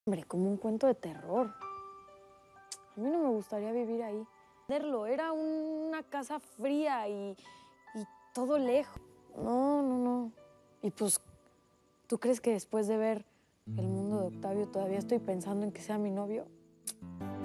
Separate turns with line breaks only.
Hombre, como un cuento de terror. A mí no me gustaría vivir ahí. Era una casa fría y todo lejos. No, no, no. Y pues, ¿tú crees que después de ver El mundo de Octavio todavía estoy pensando en que sea mi novio?